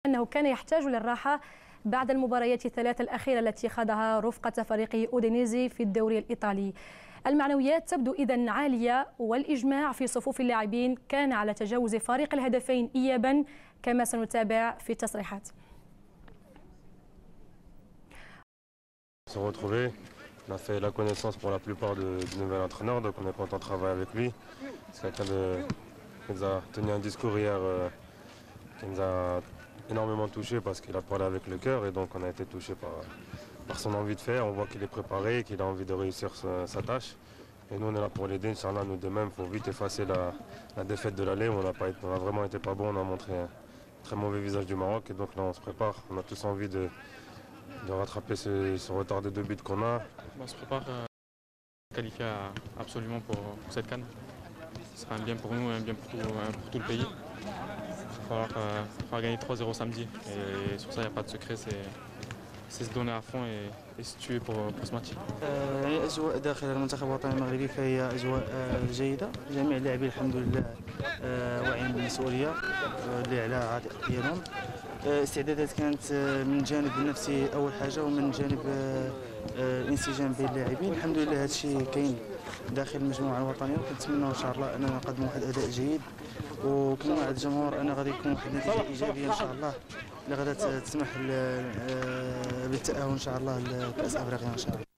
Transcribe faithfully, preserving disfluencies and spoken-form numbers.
أنه كان يحتاج للراحة بعد المباريات الثلاث الأخيرة التي خاضها رفقة فريقه أودينيزي في الدوري الإيطالي. المعنويات تبدو إذن عالية، والإجماع في صفوف اللاعبين كان على تجاوز فارق الهدفين إيابا، كما سنتابع في التصريحات. Se retrouver, on a fait la connaissance pour la plupart de, du nouvel entraîneur, donc on est content de travailler avec lui. C'est quelqu'un de, qui nous a tenu un discours hier euh, qui nous a énormément touché parce qu'il a parlé avec le cœur, et donc on a été touché par, par son envie de faire. On voit qu'il est préparé, qu'il a envie de réussir sa, sa tâche. Et nous on est là pour l'aider, Inch'Allah. Nous de même, il faut vite effacer la, la défaite de l'aller où on a, pas été, on a vraiment été pas bon, on a montré un très mauvais visage du Maroc, et donc là on se prépare, on a tous envie de de rattraper ce, ce retard de deux buts qu'on a. On se prépare à qualifier absolument pour, pour cette CAN. Ce sera un bien pour nous et un bien pour tout, pour tout le pays. Il va falloir, euh, falloir gagner trois zéro samedi. Et sur ça, il n'y a pas de secret. C'est se donner à fond et, et se tuer pour, pour ce match. الأجواء داخل المنتخب الوطني المغربي فهي أجواء جيدة. جميع اللاعبين الحمد لله واعيين بالمسؤولية اللي على عاتق ديالهم. استعدادات كانت من الجانب النفسي أول حاجة، ومن جانب الانسجام بين اللاعبين. الحمد لله هذا الشيء كاين داخل المجموعة الوطنية، وكنتمنى إن شاء الله أننا نقدموا واحد الأداء جيد، وكنوعد الجمهور أن غادي يكون واحد النتيجة إيجابية إن شاء الله اللي غادا تسمح بالتأهل إن شاء الله لكأس أفريقيا إن شاء الله.